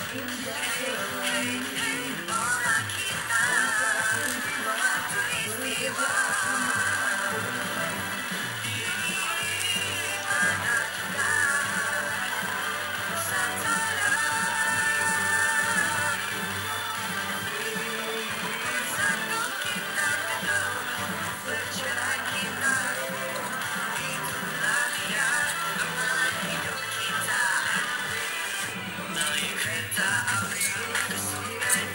Kereta api kesulitan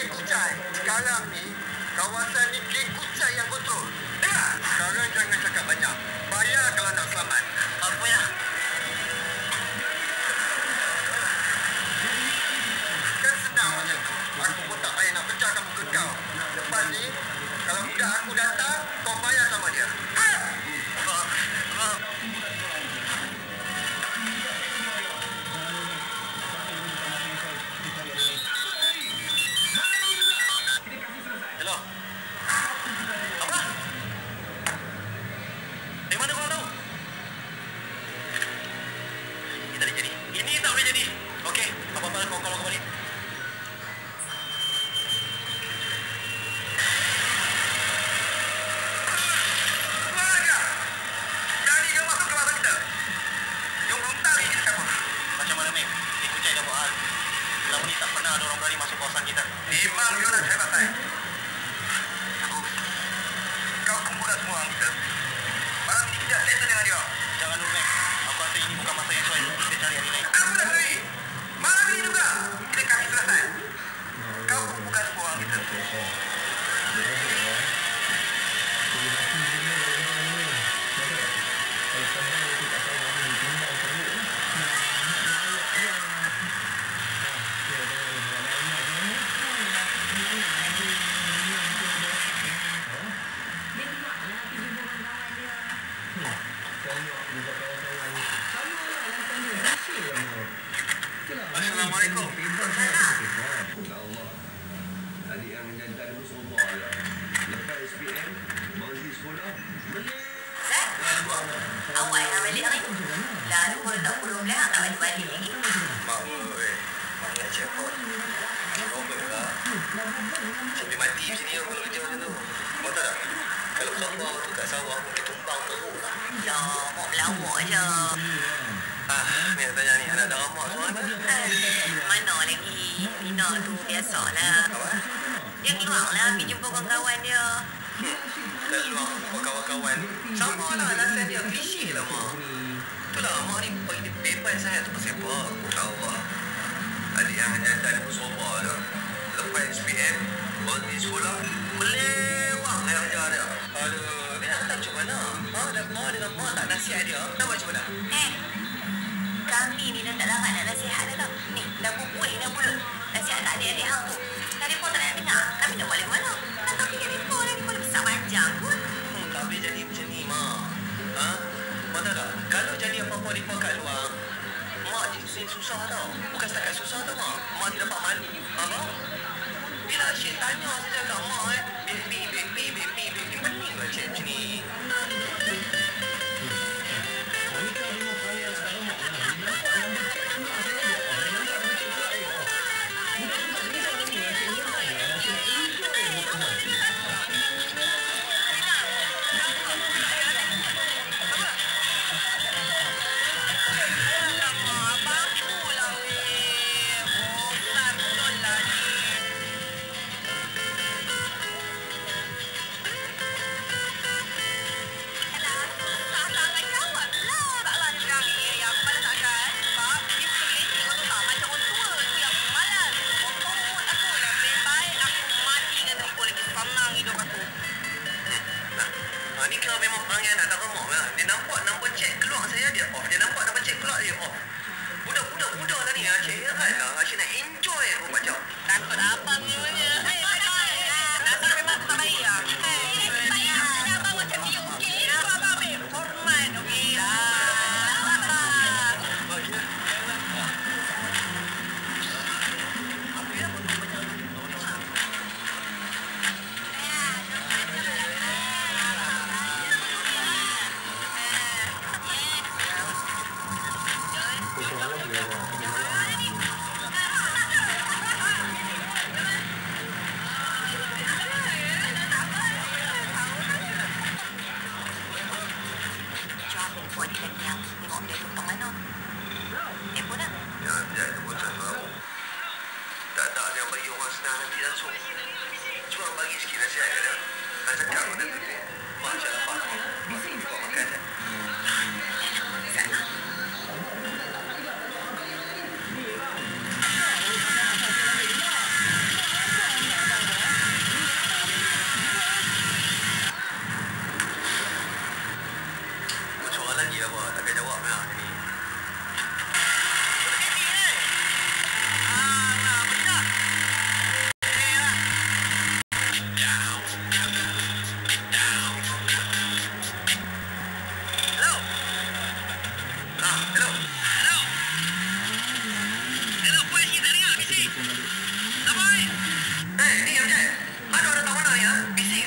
geng Kucai. Sekarang ni, kawasan ni geng Kucai yang kontrol. Dengar? Sekarang jangan cakap banyak. Bayar kalau nak selamat. Apa ya? Kan senang macam tu. Aku pun tak payah nak pecahkan muka kau. Lepas ni, kalau budak aku datang, kau bayar sama dia. Ha! Hello. Apa? Dari mana kau tahu? Ini tak boleh jadi. Ini tak boleh jadi. Okey, apa-apa kau kalau kau balik. Selama ni tak pernah ada orang berani masuk kawasan kita. Memang dia nak hebat, Sai. Kau kumpulkan semua orang kita. Malam ni kita settle dengan dia. Jangan dulu, Mek. Aku rasa ini bukan masa yang sesuai. Kita cari hari lain. Aku dah sendiri. Malam ni juga. Kita kasih selesai. Kau kumpulkan semua orang kita. Assalamualaikum. Allah. Adik yang jantan pun sobat lah. Lepas SPM, mangsi sekolah, beli. Awak yang balik hari tu. Lalu kalau tak pulang tak balik-balik lagi. Mak, mak nak cekot. Nombor lah. Sampai mati macam ni kalau kerja macam tu. Kau tahu tak? Kalau sawah tu kat sawah mungkin tumbang teruk lah. Ya, mau melawak je. Ni nak tanya ni, anak darah mak semua kan? Mana lagi? Pina tu biasalah. Dia keluar lah pergi jumpa kawan-kawan dia. Keluar kawan-kawan. Sama lah alasan dia, klise lah mak. Itulah mak ni bagi dia bebas sangat tu pasal apa? Allah. Adik yang jantan pun sobat dah. Lepas SPM, berhenti sekolah, melewah air ajar dia. Aduh, dia nak macam mana? Mak mak tak nasihat dia, nak buat macam mana? Kami ni dah tak larat nak nasihat dah tau. Ni, dah berbuih dah mulut. Nasihat tak adik-adik hang tu. Telefon tak nak dengar. Kami nak buat lagu mana? Nak tak fikir telefon lah. Ni boleh besar panjang pun. Tak boleh jadi macam ni, mak. Mak tahu tak? Kalau jadi apa-apa di kat luar, mak jadi susah tau. Bukan setakat susah tau, mak. Mak tidak dapat mandi. Apa? Bila Syed tanya saja kat mak, baby. Pening lah Syed macam ni. Ni kalau memang orang yang nak tak remuk lah. Dia nampak nombor cek keluar saya, dia off. Dia nampak nombor cek keluar, dia off. Budak tadi Aceh kan lah. Aceh nak enjoy aku macam. Takut apa punya. Nasi memang tak baik lah. Ada abang macam dia okey. Abang hormat okey. Cuma bagi sikit nasihat ke dia. Tak cakap benda tu dia. Mak macam apa? Mak buat makan je.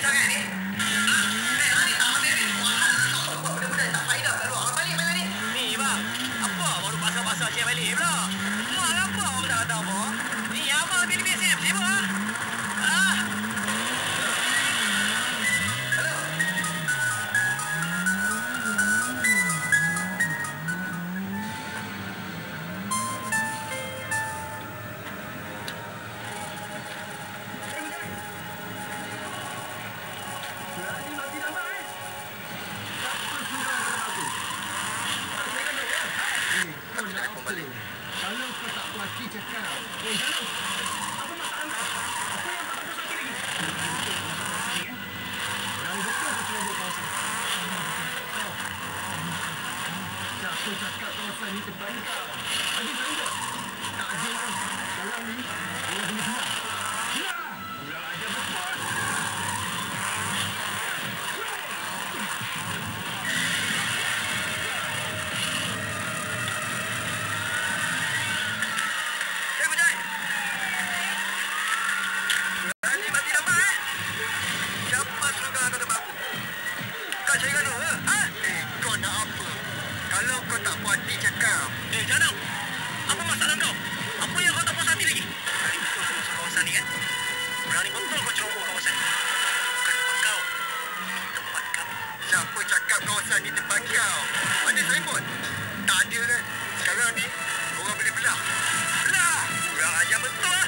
sangat ni? Ni tak habis ni. Budak-budak tak faedah kat luar. Balik mana ni? Ni bang, apa baru pasal-pasal cik balik pula? Mak apa orang tak kata apa? Ni abang pilih sini sibuk ah. Ah. Kalau kau tak puas hati cakap. Jalan. Apa masalah kau? Apa yang kau tak puas hati lagi? Yang betul kau ceroboh kawasan. Siapa cakap kawasan ni tempat kau? Adil tak ada? Tak adil kan? Sekarang ni, orang kena hilang. Hilang! Kurang ajar betul. Kalau kau tak puas hati cakap. Jangan. Apa masalah kau? Apa yang kau tak puas hati lagi? Berani betul kau masuk kawasan ni kan? Berani betul kau ceroboh kawasan ni. Bukan tempat kau. Tempat kau. Siapa cakap kawasan ni tempat kau? Ada signboard? Tak ada kan? Sekarang ni, orang boleh belah. Belah! Kurang ajar betul lah.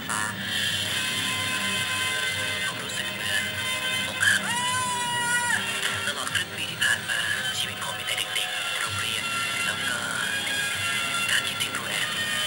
ผมรู้สึกเหมือนอกหักตลอดครึ่งปีที่ผ่านมาชีวิตผมมีแต่เด็กๆโรงเรียนแล้วก็การคิดถึงครูแอน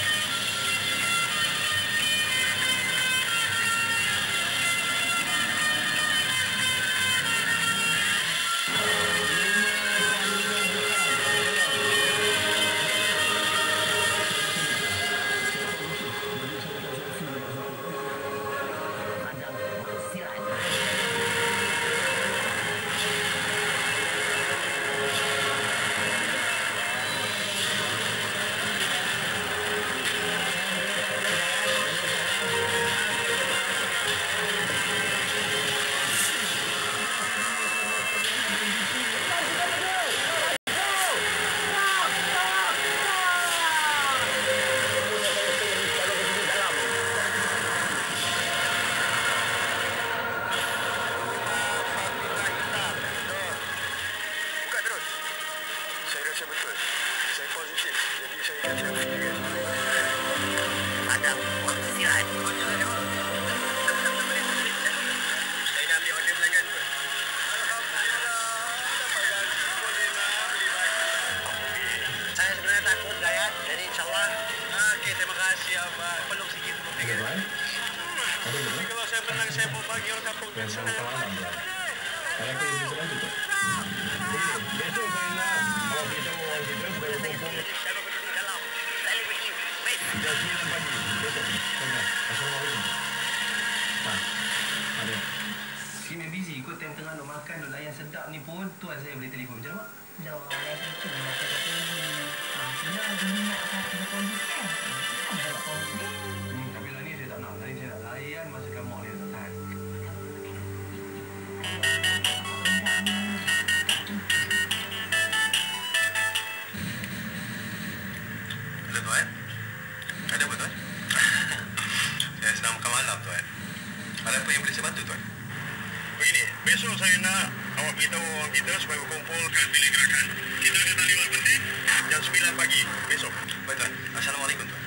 Si memang busy ikut time tengah nak makan, nak layan sedap ni pun tuan saya boleh telefon macam mana, Mak? Loh, lain itu nak kata tolong. Sebenarnya ada minyak saya telefon diskan. Kenapa nak komplain? Tapi lah ni saya tak nak. Tadi saya nak layan masakan mak dia tak tahan. Hello, Tuan. Ada apa, Tuan? Saya sedang makan malam, Tuan. Ada apa yang boleh saya bantu, Tuan? Begini, besok saya nak awak beritahu orang kita supaya berkumpul kat bilik gerakan. Kita ada talian penting jam 9 pagi besok. Baik, Tuan. Assalamualaikum, Tuan.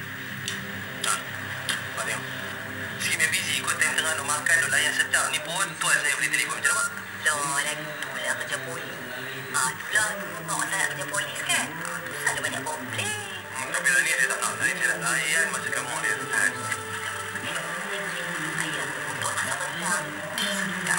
Pak Tengok. Si memang busy ikut time tengah nak makan, nak layan sedap ni pun tuan saya boleh telefon macam mana, Mak? Loh, lagi pula kerja polis. Itulah, mak saya kerja polis kan. Ada banyak komplain. Tapi lah ni saya tak nak. Tadi saya nak layan masakan mak dia tak tahan. Ayah, untuk nak benar. Tak.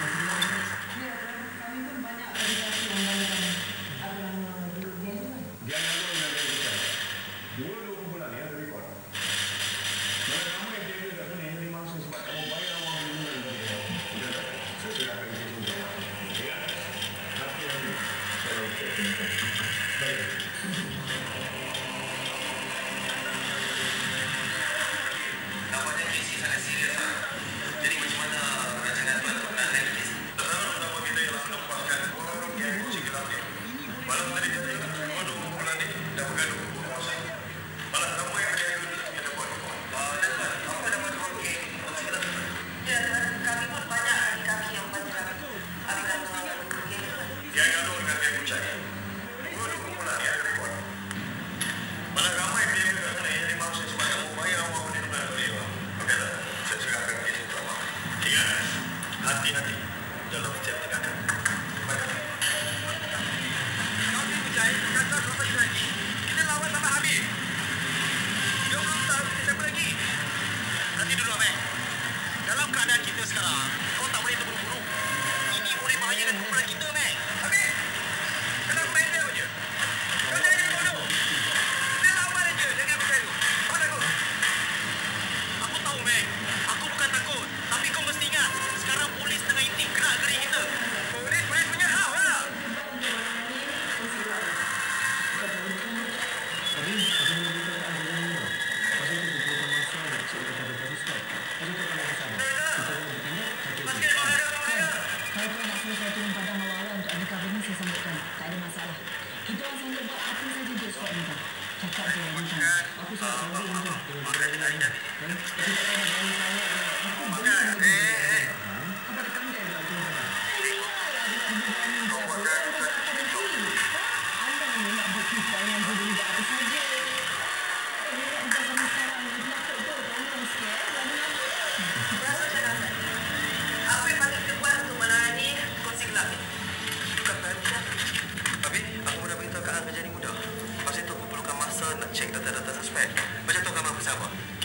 Jangan lupa nak rekod. Dua kumpulan ni ada rekod. Mana ramai dia kat sana yang dimaksud sebab kamu bayar wang minimum dia. Sudah tak? Saya sudah akan kasih jawab. Ya? Hati-hati. Kalau kita baik. Nampaknya krisi sangat serius. Jadi macam mana rancangan tuan untuk menangani krisi? Nama kita ialah lepaskan orang yang kucing gelap ni. Malam tadi kita ingat dua kumpulan ni dah bergaduh. Malah nama yang berjaya itu kita buat. Dan Tuan, apa nama dua geng kucing gelap ni? Ya, kami pun banyak kami yang bantu kami. Kami kan geng. Yang gaduh dengan geng kucing. Dua kumpulan ni ada rekod. Malah ramai geng kat sana yang dimaksud sebab kamu bayar wang minimum dia. Okey tak? Saya serahkan kes itu awak. Ingat, hati-hati dalam setiap tindakan. Baik. Kami berjaya kata sampai lagi. Kita lawan sampai habis. Dia belum tahu kita siapa lagi. Nanti dulu, Mek. Dalam keadaan kita sekarang, kau tak boleh terburu-buru. Ini boleh bahayakan kumpulan kita, Mek. Habis? Kenapa main dia je? Kau jangan jadi bodoh. Kita lawan aja, jangan berjaya. Kau takut? Aku tahu, Mek. Aku bukan takut. Tapi kau mesti ingat, sekarang polis tengah intip gerak-gerik kita. Polis punya hal lah. Kalau tuan nak suruh saya turun padang awal-awal untuk undercover ni, saya sambutkan. Tak ada masalah. Kita orang sanggup buat apa saja je squad ni, Tuan. Cakap je, Tuan. Aku sangat sanggup, Tuan. Tapi tak payah bagi saya. Aku boleh sanggup. Apa ada pandai pula, Tuan? Anda ni nak bukti supaya yang boleh buat apa saja. Nak kami sekarang. Nak takut tu, Tuan. Sikit. Lalu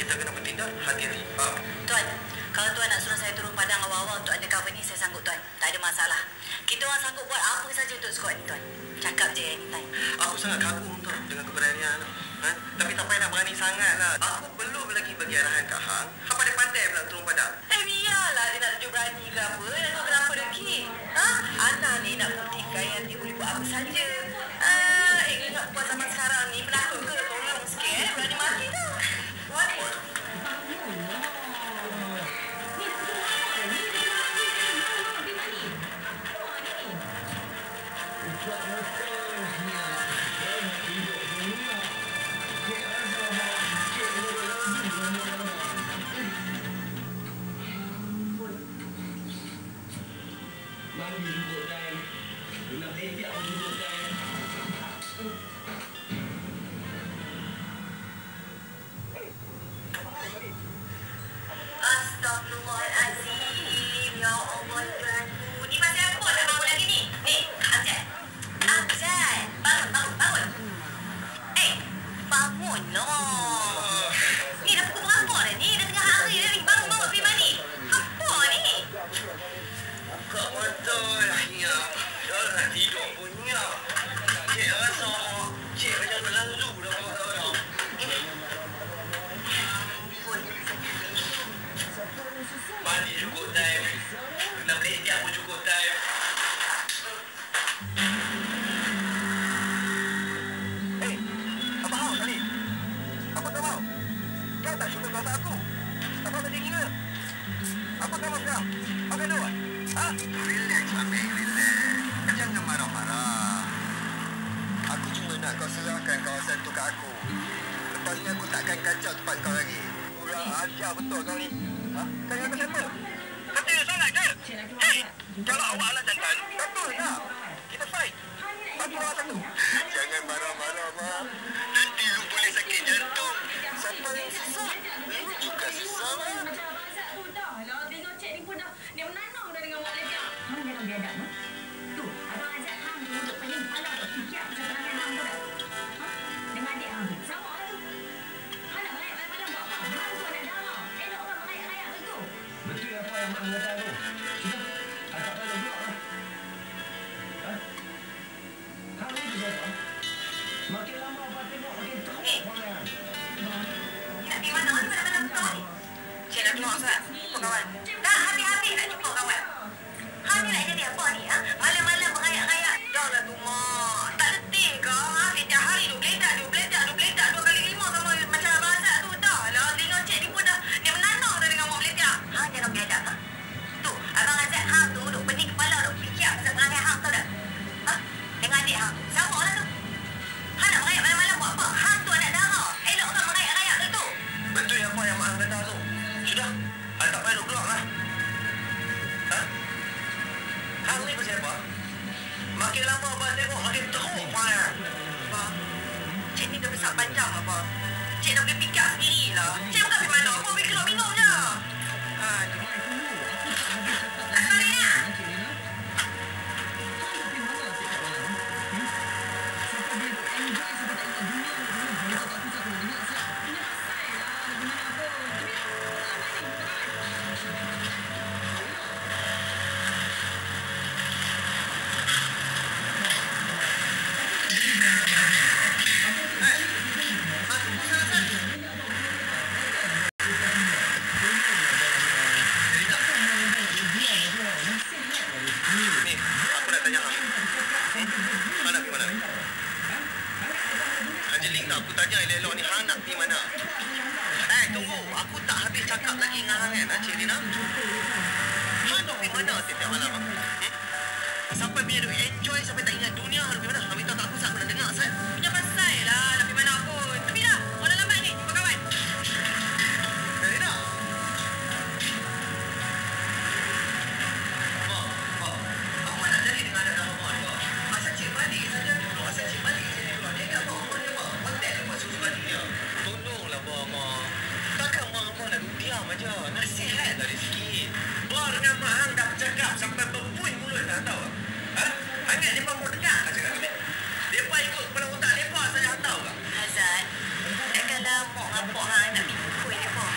kita kena bertindak hati-hati. Faham? Tuan, kalau tuan nak suruh saya turun padang awal-awal untuk undercover ni, saya sanggup tuan. Tak ada masalah. Kita orang sanggup buat apa saja untuk squad ni tuan. Cakap je anytime. Aku sangat kagum tu dengan keberanian. Tapi tak payah nak berani sangat lah. Aku belum lagi bagi arahan kat Hang. Hang pandai-pandai pula turun padang. Biarlah dia nak tunjuk berani ke apa. Nak tahu kenapa lagi. Ana ni nak buktikan yang dia boleh buat apa saja. Ingat buat zaman sekarang ni penakut ke? Tolong sikit. Berani mati tau. Tuan. Mandi jemput kan. Nak tiap jemput kan. Astaghfirullahalazim. Ya Allah Tuhanku. Ni pasal apa nak bangun lagi ni? Ni, Amjad. Amjad. Bangun. Bangun lah. Ni dah pukul berapa dah ni? Dah tengah hari dah ni. Bangun pergi mandi. Apa ni? Buka mata lah, Nyak. Dah nak tidur pun, Nyak. Cik rasa Cik macam berlalu dah dah. Mandi cukup time. Nak beli tiap pun cukup time. Apa hal tadi? Apa kau mau? Kau tak suka kata aku? Apa tadi gila? Apa kau mau sekarang? Apa kau buat? Relax, Amir. Relax. Jangan marah-marah. Aku cuma nak kau serahkan kawasan tu kat aku. Lepas ni aku takkan kacau tempat kau lagi. Kurang ajar betul kau ni. Kau ingat siapa? Kata sangat kan? Hei! Kalau awak lah jantan, betul tak? Kita fight. Bagi awak satu. Jangan marah-marah, Ma. Nanti lu boleh sakit jantung. Siapa yang susah? Lu juga susah, Ma. Tengok cik ni pun dah dia menanam dah dengan Mak Letia. Hang jangan biadab, ha? Tu, abang ajak hang untuk pening kepala untuk fikir serangan hang tu dah. Dengan adik hang. Sama lah tu. Hang nak merayak malam-malam buat apa? Hang tu anak darah. Elok orang merayak-rayak begitu. Betul apa yang Mak kata tu? Sudah. Tak payah blok lah. Hang ni siapa? Makin lama abang tengok makin teruk pandangan. Ni nak pergi mana? Ni mana kawan ni? Cik nak tengok Ustaz. Jumpa kawan. Dah habis-habis nak jumpa kawan. Hang ni nak jadi apa ni? Malam-malam merayak-rayak. Dah lah tu, Mak. Tak letih ke? Setiap hari duk beledak 2x5 sama macam Abang Azad tu. Dah lah. Tengok cik ni pun dah dia menanam dah dengan Mak Letia. Hang jangan biadab, ha? Tu, Abang Azad hang tu duk pening kepala duk fikir serangan hang tahu tak? Dengan adik hang. Sama lah tu. Hang nak merayak malam-malam buat apa? Hang tu anak darah. Elok orang merayak-rayak ke tu? Betul apa yang Mak kata tu. Sudah. Hang tak payah duk blok lah. Hang ni pasal apa? Makin lama abang tengok makin teruk pandangan. Abang, cik ni dah besar panjang apa? Cik dah boleh fikir sendiri lah. Cik bukan pergi mana? Apa pergi keluar minum je. Sorry lah. Ni, aku nak tanya Hang. Hang nak pergi mana? Angeline tak aku tanya elok-elok ni, Hang nak pergi mana? Tunggu. Aku tak habis cakap lagi dengan Hang kan, Cik Lina? Hang nak pergi mana setiap malam? Sampai bila duk enjoy, sampai tak ingat dunia, Hang nak pergi mana? Hang minta tak aku, aku nak dengar, Sat. Punya pasal lah. Nak pergi mana pun. Tapi dah. Orang lambat ni. Jumpa kawan. Lina! Aku mana jadi dengan anak abang ni, Mak? Asal Cik balik saja dulu. Asal Cik balik saja dulu. Dia ingat Mak dia, Mak. Hotel lepas susu-susu dia. Tolonglah, Mak. Takkan Mak nak duduk diam aja. Nasihat tadi sikit. Mak dengan Mak Hang dah bercakap sampai berbuih mulut dah tahu. Hangat dia mau dengar kat cakap ni. Depa ikut kepala otak depa saja tahu tak? Azad, takkanlah Mak dengan Pok Hang nak pergi kuih depa.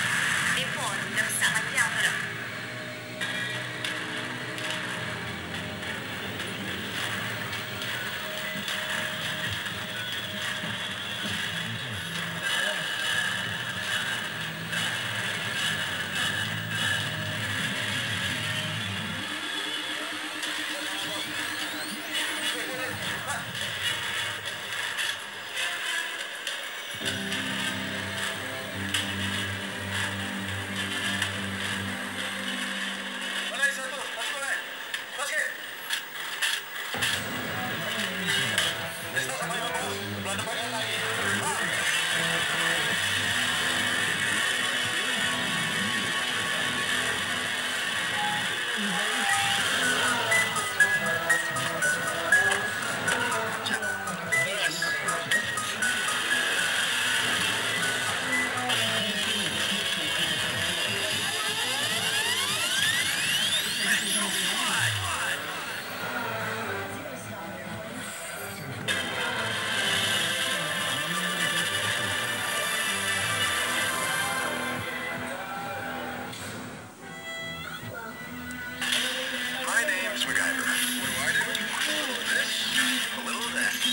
My name's MacGyver. What do I do? A little of this, a little of that.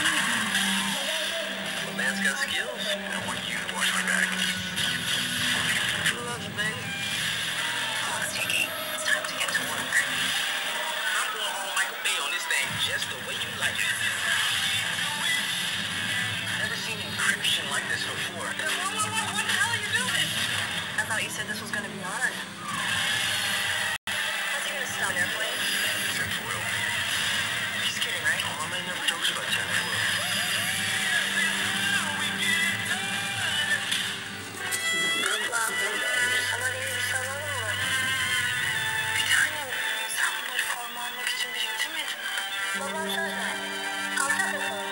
A man's got skills. I want you to watch my back. Love, baby. Come on, Sticky. It's time to get to work. I'm going home Michael Bay on this thing just the way you like it. Never seen encryption like this before. What the hell are you doing? I thought you said this was going to be hard. How's he going to stop an airplane? Tinfoil. He's kidding, right? Oh, my man never jokes about tinfoil. Bir tanem, sen bunları forma almak için biriktirmedin. Babam söz verdi. Alacak mı formayı?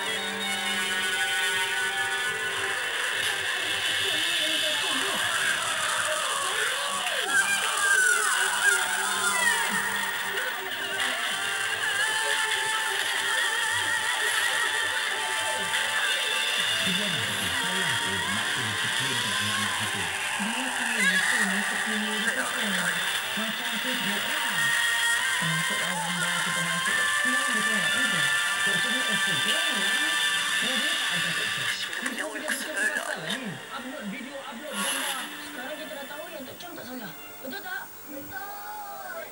Sudah uykusu böyle anne. Upload video, upload gambar. Sekarang kita dah tahu yang Tok Chong tak salah. Betul tak? Betul.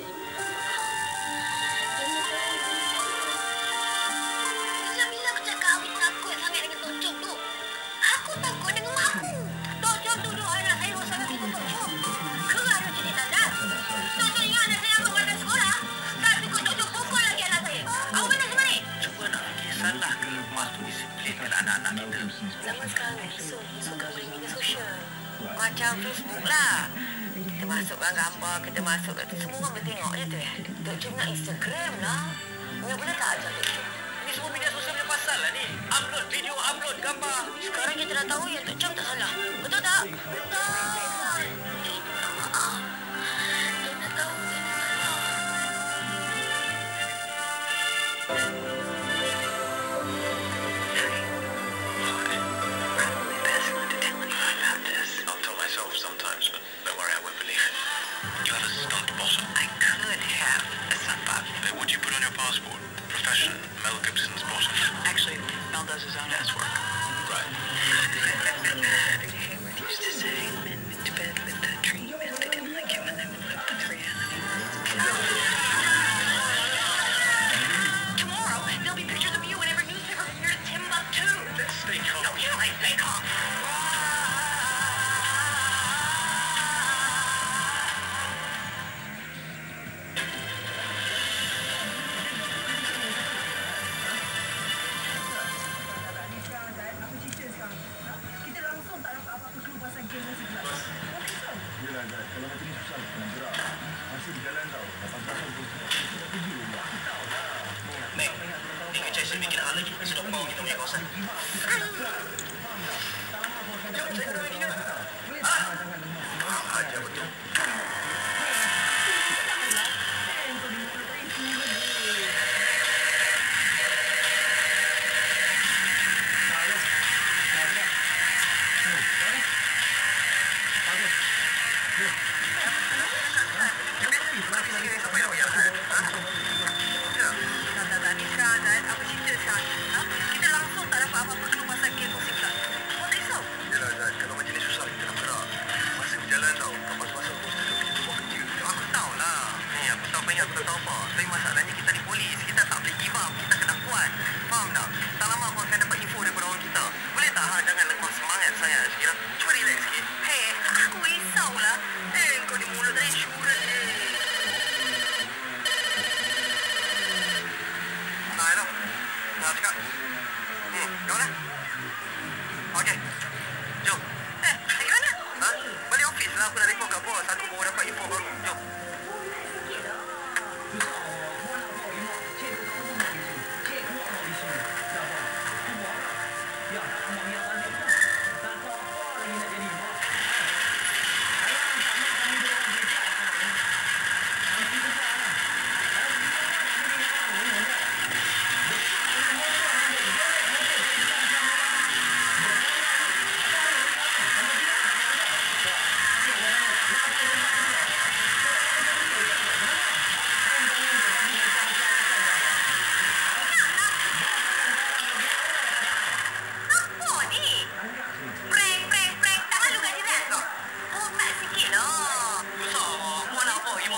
Bila-bila aku cakap aku takut sangat dengan Tok Chong tu. Aku takut dengan mak aku. Tok Chong tuduh anak saya sangat dengan Tok Chong. Kerana dia jadi tanda. Tok Chong ingat anak saya ambil warna sekolah. Tak cukup Tok Chong pukul lagi anak saya. Awak benar semua ni? Cuba nak fikir salah ke lepas tu disiplinkan anak-anak kita. Zaman sekarang ni suka main media sosial. Macam Facebook lah. Kita masukkan gambar, kita masukkan tu. Semua orang boleh tengok je tu. Tok Chong nak Instagram lah. Mula-mula tak ajar Tok Chong. Ini semua media sosial punya pasal lah ni. Upload video, upload gambar. Sekarang kita dah tahu yang Tok Chong tak salah. Betul tak? Betul. Dia minta maaf. Dia nak tahu dia nak salah. Probably best not to tell anyone about this. I'll tell myself sometimes, but don't worry, I won't believe it. You have a stunt bottom. I could have a sunbot. What'd you put on your passport? Profession, Mel Gibson's bottom. Actually, Mel does his own ass work. Right. Hayward used to say men went to bed with that dream and they didn't like it when they woke up with reality. Tomorrow, there'll be pictures of you in every newspaper from here to Timbuktu. Let's stay calm. No, you know I stay calm. Kita langsung tak dapat apa-apa clue pasal game musik pula. Yelah, Zat. Kalau macam ni susah nak gerak. Masih berjalan tau. Lepas pasal tu, kita dah pergi rumah. Tahu lah. Mek, ni kerja saya bikin hal lagi. Sudah bawa kita punya kawasan. Jom, saya dah lagi. Ajar betul. Kita langsung tak dapat apa-apa clue pasal game musik pula. Kau tak risau? Yelah, Zat. Kalau macam ni susah kita nak gerak. Masih berjalan tau. Lepas pasal tu, kita pergi buat kerja. Aku tahu lah. Ni aku tahu banyak aku tak tahu apa. Tapi masalahnya kita ni polis. Kita tak boleh give up. Kita kena kuat. Faham tak? Tak lama aku akan dapat info daripada orang kita. Boleh tak? Ha? Jangan lemah semangat saya. Kira. Cuba relax sikit. Hei, aku risau lah. Kau di mulut tadi syurga ni. Nah, hello. Nah, cakap. Kau lah. Okey. Jom. Pergi mana? Ha? Balik office lah. Aku nak report kat bos. Aku baru dapat info baru. Jom.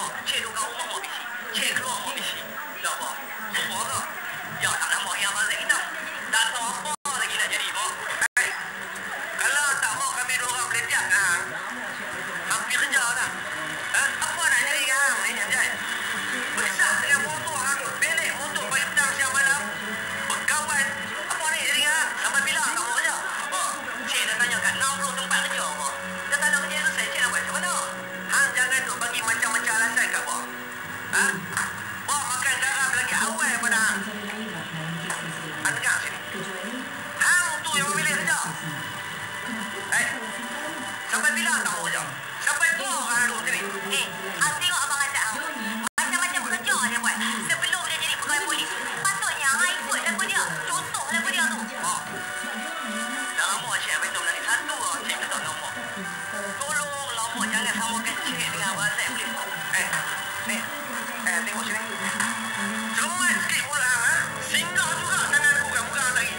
Cik duduk kat rumah mak bisi. Cik keluar mak bisi. Dah apa? Lupa ke? Ya tak lama yang abang kita. Tak tahu apa lagi nak jadi mak. Kalau tak mau kami dua orang boleh tiap kan? Hampir kerja kan? Apa nak jadi kan? Ini Jai. Besar dengan motor aku. Belik motor pagi petang siang malam. Berkawan. Apa ni jadi kan? Sampai bila tak mau kerja? Apa? Cik dah tanya kat 60 tempat kerja apa? Dah tak ada kerja selesai. Cik nak buat macam mana? Hang jangan duk bagi macam-macam alasan kat apa? Wah makan garam lagi awal pada hang. Hang dengar sini. Hang tu yang memilih kerja. Sampai bila tak mau kerja? Sampai tua orang duduk sini. Hang tengok abang ajak hang. Macam-macam kerja dia buat. Sebelum dia jadi pegawai polis. Patutnya hang ikut lagu dia. Contoh lagu dia tu. Dah lama cik yang betul lagi satu lah cik minta nombor. Tolong lama jangan samakan cik dengan abang saya boleh. Ni. Tengok sini. Cermat sikit pula hang. Singgah juga tangan aku kan bukan lagi.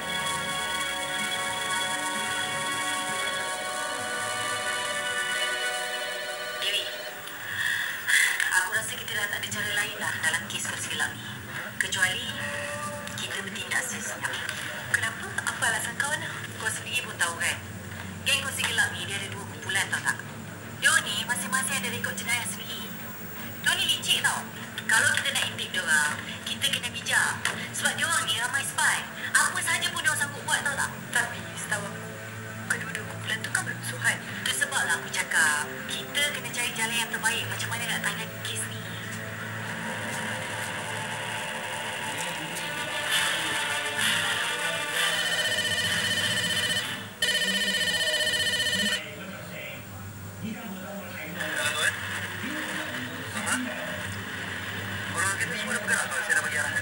Dewi, aku rasa kita dah tak ada cara lain dah dalam kes kursi gelap ni. Kecuali kita bertindak sesenyap. Kenapa? Apa alasan kau nak? Kau sendiri pun tahu kan? Geng kursi gelap ni dia ada 2 kumpulan tau tak? Dia ni masing-masing ada rekod jenayah sendiri. Dia ni licik tau. Kalau kita nak intip dia orang, kita kena bijak. Sebab dia orang ni ramai spy. Apa sahaja pun dia orang sanggup buat tau tak? Tapi setahu aku, kedua-dua kumpulan tu kan bermusuhan. Itu sebablah aku cakap, kita kena cari jalan yang terbaik macam mana nak tangani kes ni. Orang kata semua dah bergerak kalau saya dah bagi arahan.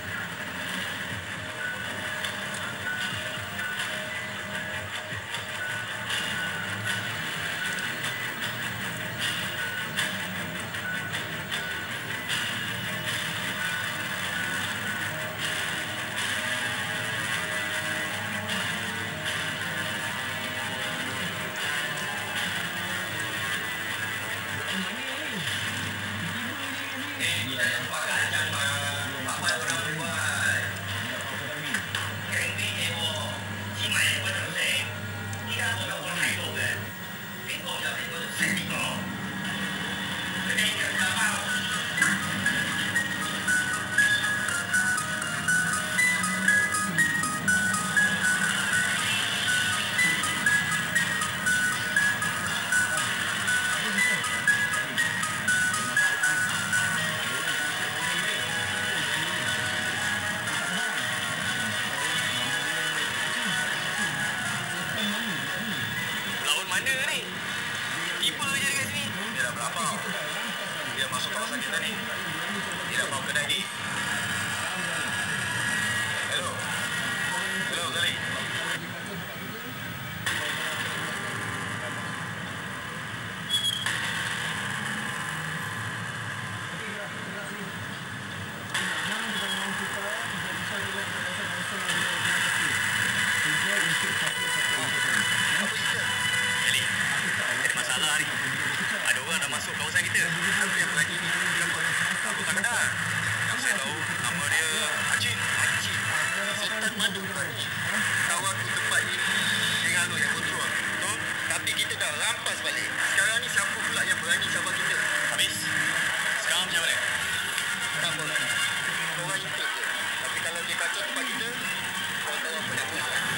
Mana ni? Tiba je dekat sini. Dia dah berapa? Dia masuk kawasan kita ni. Dia dah bawa kedai ni. Hello. Hello, Kali. Masalah ni. Ada orang dah masuk kawasan kita. Siapa yang berani ni? Aku tak kenal. Yang saya tahu nama dia Acin. Acin. Sultan Madu tadi. Tahu aku tempat ni dengan lu yang kontrol. Betul? Tapi kita dah rampas balik. Sekarang ni siapa pula yang berani cabar kita? Habis. Sekarang macam mana? Tak apa. Orang ikut je. Tapi kalau dia kacau tempat kita, kau tahu apa nak buat kan?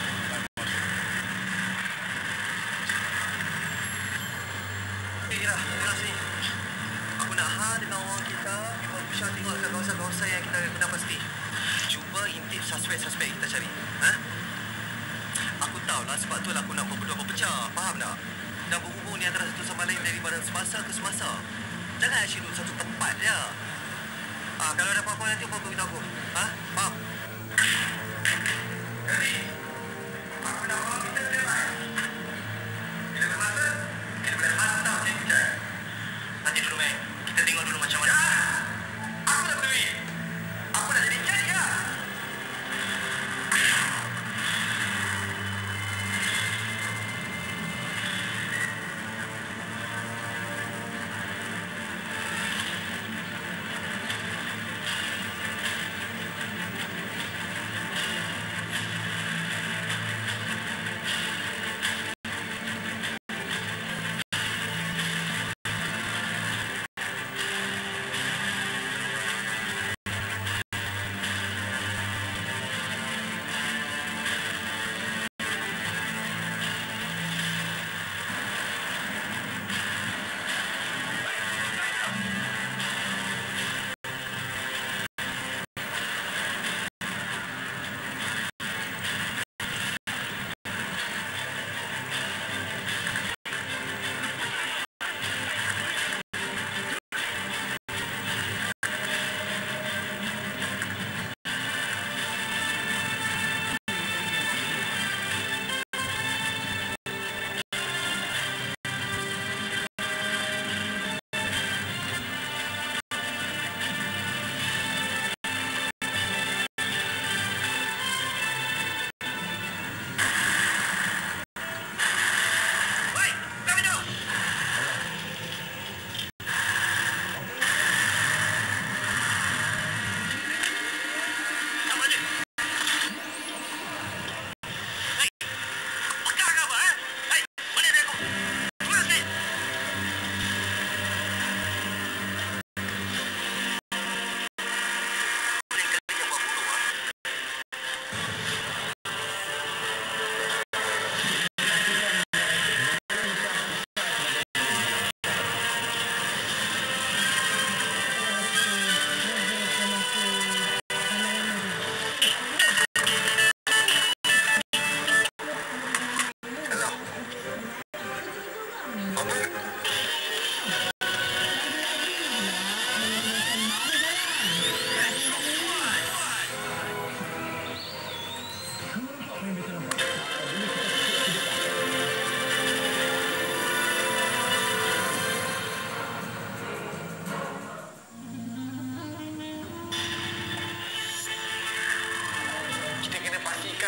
Sini. Aku nak dengan orang kita berusaha tengok kawasan-kawasan yang kita kenal pasti. Cuba intip suspek-suspek kita cari. Aku tahulah sebab tu lah aku nak berdua berpecah. Faham tak? Dan berhubung di antara satu sama lain daripada semasa ke semasa. Jangan asyik duduk satu tempat je. Kalau ada apa-apa nanti apa beritahu aku. Faham? Jadi, aku nak orang kita terlibat. Bila bermasa, kita boleh hantar dia hujan. Nanti dulu, Mek. Kita tengok dulu macam mana. Aku dah berduit. Aku dah jadi jadi lah.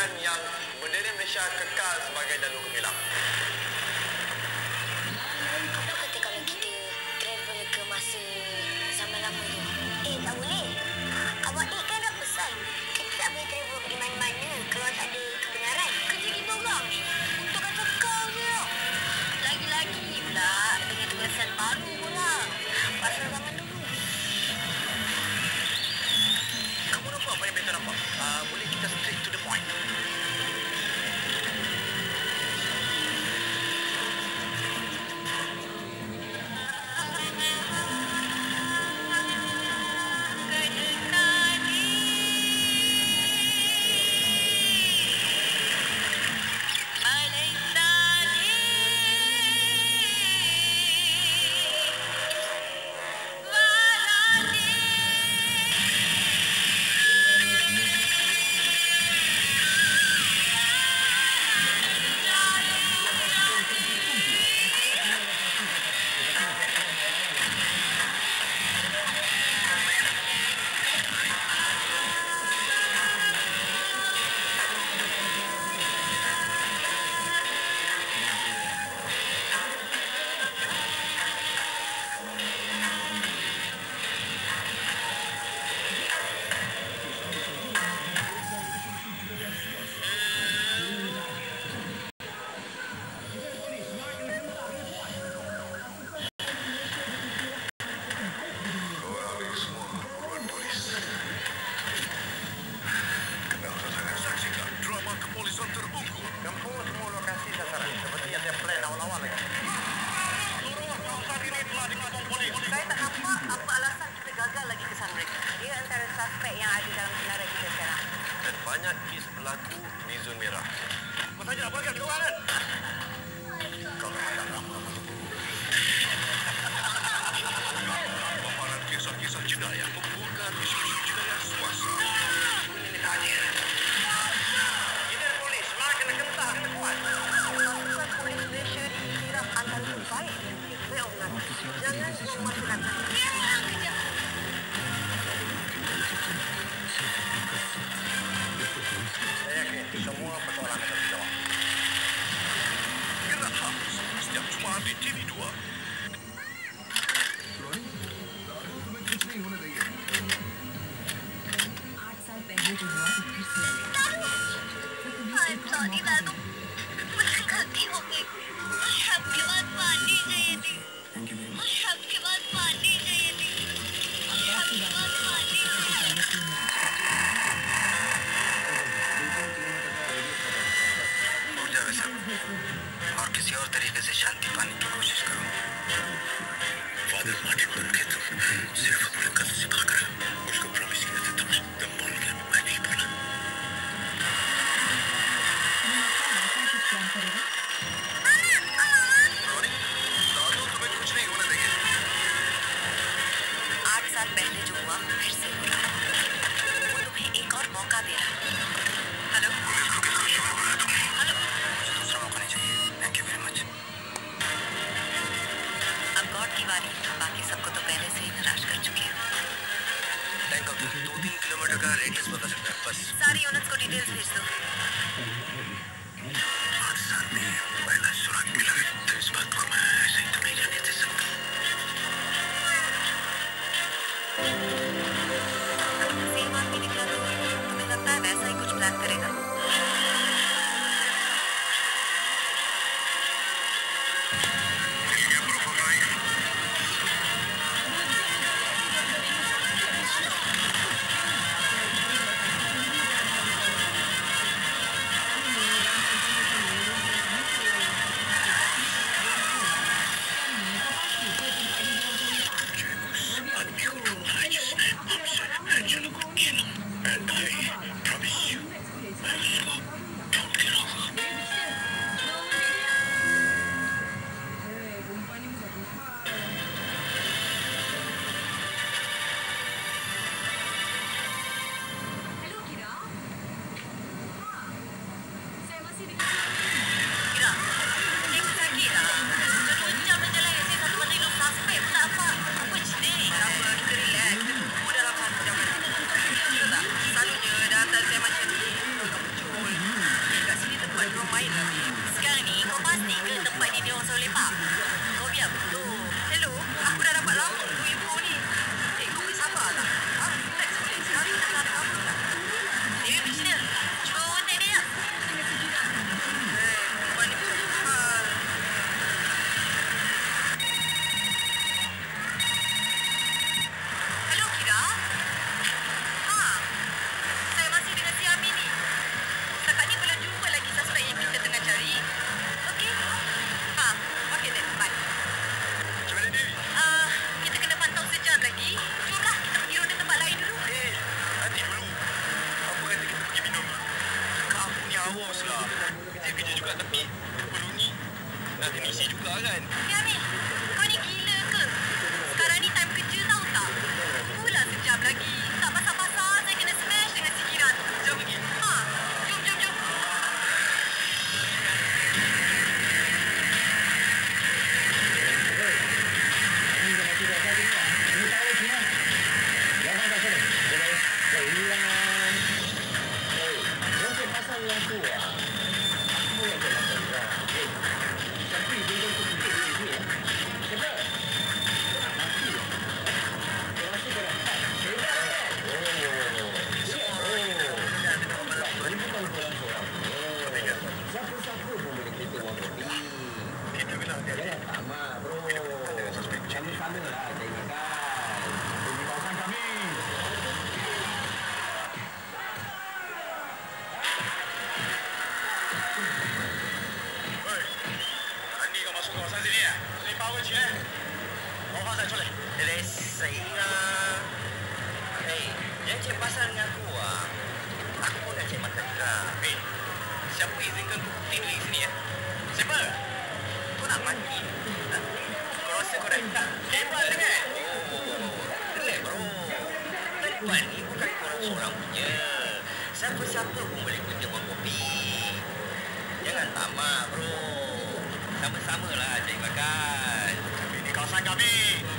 memastikan yang bendera Malaysia kekal sebagai jalur gemilang. Apa kata kalau kita travel ke masa zaman lama tu? Tak boleh. Awak kan dah pesan. Kita tak boleh travel pergi mana-mana kalau tak ada kebenaran. Kerja kita orang ni untuk kata kau je tau. Lagi-lagi pula dengan tugasan baru pula. Pasal zaman dulu. Kamu nampak apa yang mereka nampak? Boleh kita straight to the point. Saya tak nampak apa alasan kita gagal lagi kesan mereka. Dia antara suspek yang ada dalam senarai kita sekarang. Dan banyak kes berlaku di zon merah. Kau saja apa kan? Keluar kan? Kau memang lama. Paparan kisah-kisah jenayah bukan isu-isu jenayah swasta. Ini tanya. Kita polis, semua kena kentah, kena kuat. Pasukan polis Malaysia dikira antara terbaik di dunia. Saya orang jangan semua masyarakat. Saya yakin semua persoalan akan dijawab. Gerak House setiap Jumaat di TV2. और किसी और तरीके से शांति पाने की कोशिश करो। Father Martin बन के तुम सिर्फ अपने कल से भाग रहे हो। उसको प्रॉमिस किया था तुमने, तुम बोल गया, मैं नहीं बोला। रोनी, दादू तुम्हें कुछ नहीं होने देंगे। 8 साल पहले जो हुआ फिर से हो रहा। वो तुम्हें एक और मौका दे रहा। हेलो हेलो, मुझे दूसरा मौका नहीं चाहिए। Thank you very much. अब गॉड की बारी। बाकी सबको तो पहले से ही निराश कर चुकी है। टैंक ऑफ 2-3 किलोमीटर का रेडियस पता चलता है बस। सारी यूनिट्स को डिटेल्स भेज दो। 8 साल में पहला सुराग मिला है, तो इस बात को मैं ऐसे ही तो नहीं जाने दे सकता। सेम आदमी निकला तो तुम्हें लगता है वैसा ही कुछ प्लान करेगा? And I promise you, my hilang. Yang cik pasal dengan aku lah. Aku boleh cek pasal juga. Siapa yang tinggal tu fikir diri sini? Siapa? Nak mati lah. Kau rasa kau dapat? Hebat kan? Ini bukan seorang-seorang. Siapa-siapa pun boleh kereta wang kopi. Jangan tamak bro. Kami-kami lah cari makan. Di kawasan kami. Hei, berani kau masuk kawasan sini ya? Ini power cik eh? Kau pasal culik? Selesai. Hei, jangan cek pasal dengan aku lah. Aku pun nak cek makan juga. Hei, Siapa izinkan kau tidur di sini ya? siapa? Kau nak mati? Ha? Kau rasa kau dah tak? Hebat sangat. Relax bro. Tempat ni bukan korang seorang punya. Siapa-siapa pun boleh kerja buat kopi. Jangan tamak bro. Sama-sama lah cari makan. Ini kawasan kami.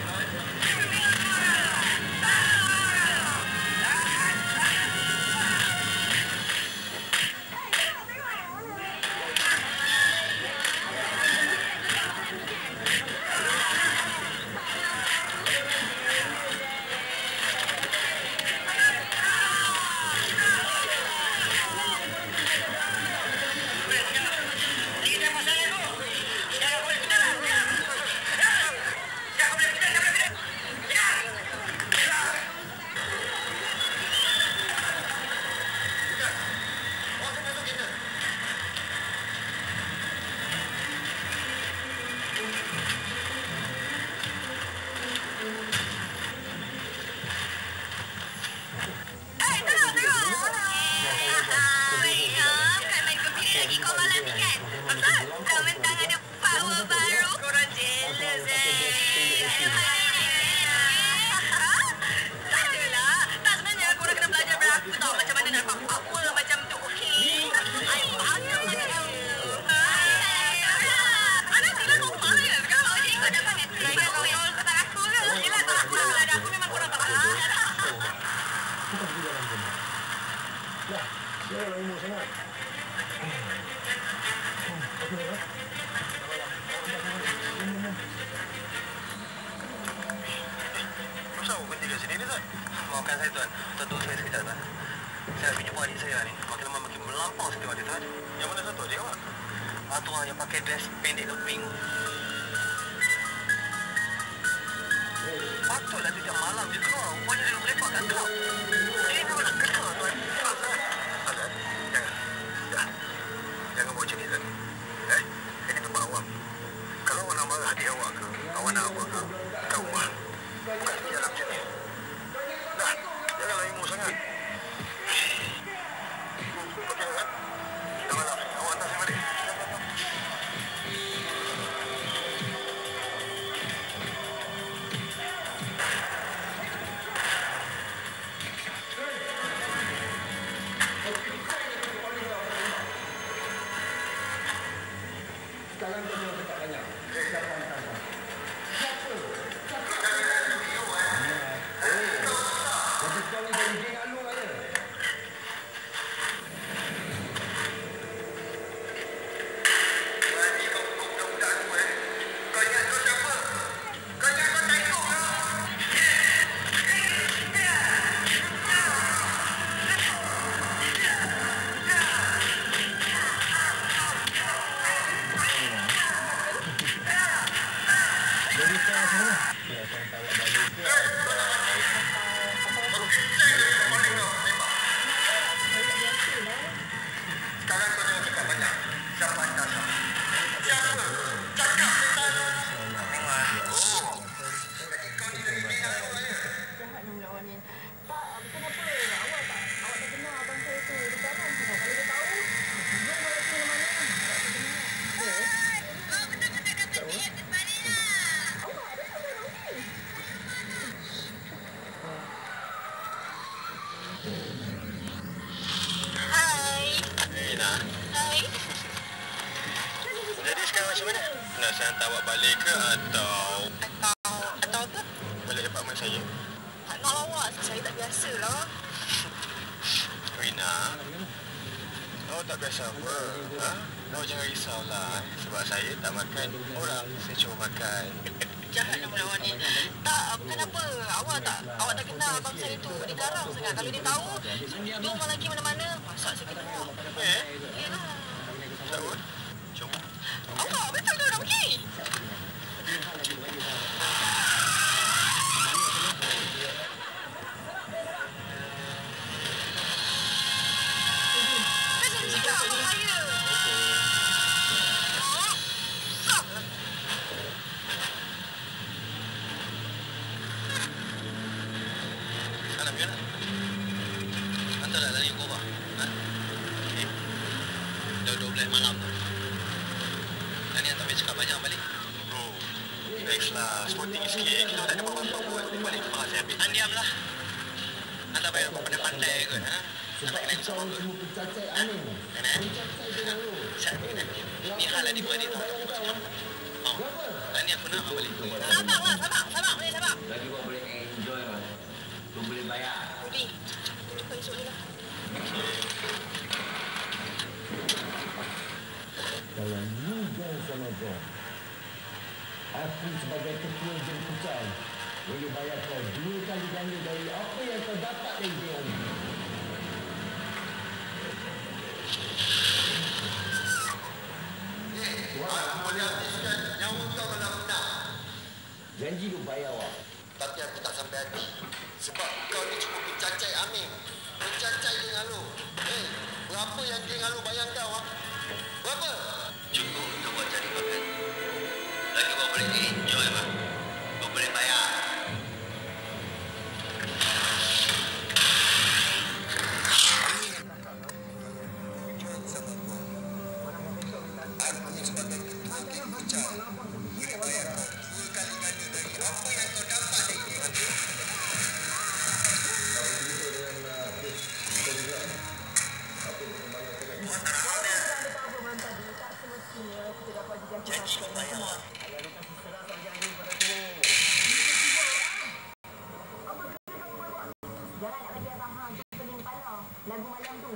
Kenapa berhenti kat sini ni, Tuan? Maafkan saya tuan. Tuan tunggu saya sekejap tuan. Saya nak pinjam adik saya ni. Makin lama makin melampau setiap hari tuan. Yang mana satu adik awak? Tu orang yang pakai dress pendek ke pink. Patutlah tu jam malam je keluar. Rupanya dia melepak kat kelab. Ini memang nak kena tuan. Azan, jangan. Jangan buat macam ni, Tuan. Ini tempat awam. Kalau awak nak marah adik awak ke, awak nak apa ke, kat rumah. Bukan di jalan macam ni. Dah, janganlah emo sangat. Okey, kan? Dah malam ni. Awak hantar saya balik. Sekarang kau jangan cakap banyak. Siapa hantar kau? Siapa? Tapi kau ni jadi geng alung aja. Berani kau pukul budak-budak aku, Kau ingat kau siapa? Kau ingat kau tak ikut ke? Jadi sekarang macam mana? Ya, saya tahu balik ke. Sekarang kau jangan cakap banyak. Siapa hantar kau? Siapa? Cakap setan. Oh. Jadi kau ni dari geng alung aja. Jahat nak melawan ni. Pak, kenapa? Awak tak kenal abang saya tu. Dia kawan saya. Kalau dia tahu, dia boleh pergi mana? Tak kenal. Awak ada apa nanti? Hai. Ina, Hai. jadi sekarang macam mana? Nak saya hantar awak balik ke atau Atau apa? balik apartmen saya? Tak nak awak. Saya tak biasa lah. awak tak biasa apa? Ha? Awak jangan risaulah. Sebab saya tak makan orang, saya cuma makan. Jahat nama lawan ni. Tak, kenapa? Awak tak kenal abang saya tu. Dia garang sangat. Kalau dia tahu, dia orang lelaki mana-mana, masak saya kena buang. Yalah. Saud, cuma. Awak betul tu nak pergi? Saya cakap abang saya. Anak biar. Hantarlah lari ke bawah. Ha? Okay. Dah 12 malam tu. Dan yang tak boleh cakap banyak balik. Bro, relax lah. Sporting sikit. Kita tak ada apa-apa buat. Balik ke rumah saya ambil. Diamlah. Anda bayar apa pandai-pandai ke? Ha? Anda kena ikut sama ke? Kena? Siap kena. Ni hal adik beradik tau. Oh. Dan ni aku nak balik. Sabar lah, sabar. Boleh sabar. Lagi kau boleh enjoy mas. Kau boleh bayar. Budi, jumpa esok ni lah. Kalau you join sama kau, aku sebagai ketua jam pucat boleh bayar kau 2 kali ganda dari apa yang kau dapat dari dia ni. Aku boleh habiskan nyawa kau kalau aku nak. Janji tu bayar awak. Tapi aku tak sampai hati. Sebab kau ni cuma pencacai Amin. Pencacai geng Alu. Berapa yang geng Alu bayar kau? Ha? Berapa? Cukup untuk kau cari makan. Lagi kau boleh enjoy, bang. Kau boleh bayar. Aku ni sebagai ketua geng pucat boleh bayar kau 2 kali ganda dari apa yang kau dapat dari geng Alu. Janji bayar. Jangan nak bagi abang hang tu pening kepala. Lagu malam tu.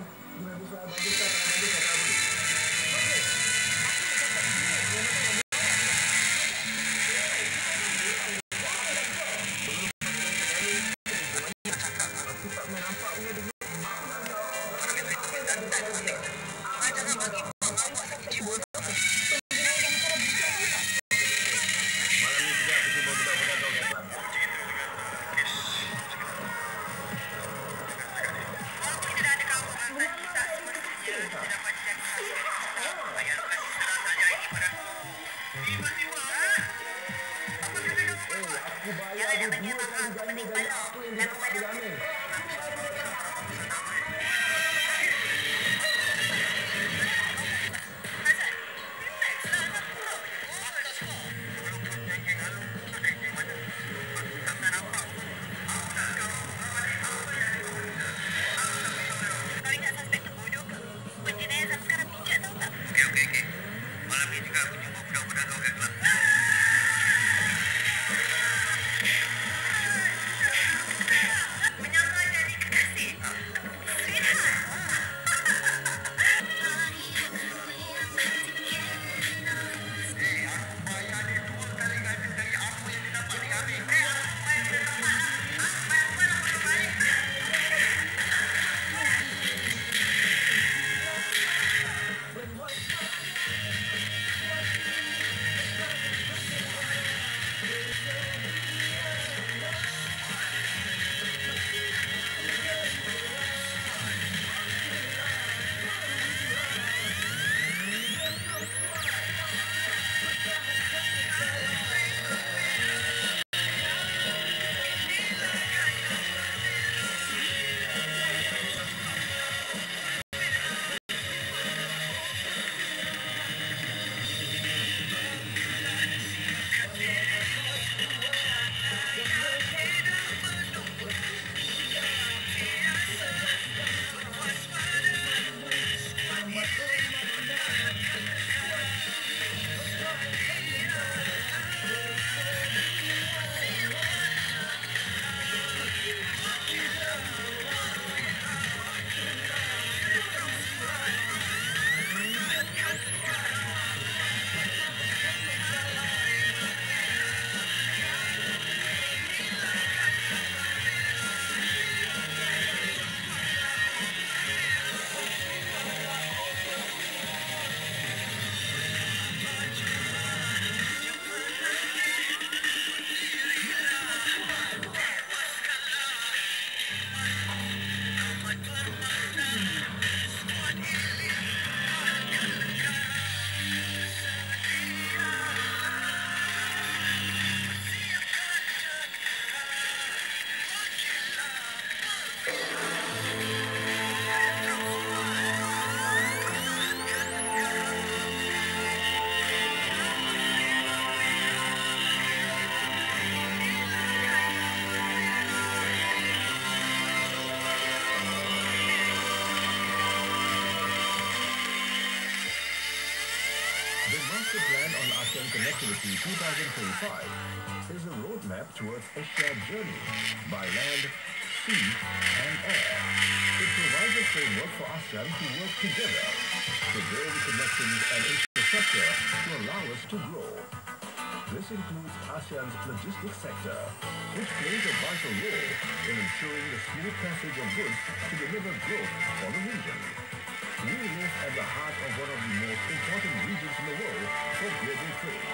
The Master Plan on ASEAN Connectivity 2025 is a roadmap towards a shared journey by land, sea, and air. It provides a framework for ASEAN to work together to build connections and infrastructure to allow us to grow. This includes ASEAN's logistics sector, which plays a vital role in ensuring the smooth passage of goods to deliver growth for the region. We live at the heart of one of the most important regions in the world for global trade.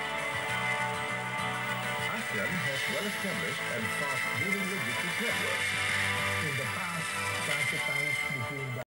ASEAN has well-established and fast-moving logistics networks. In the past, transit times between the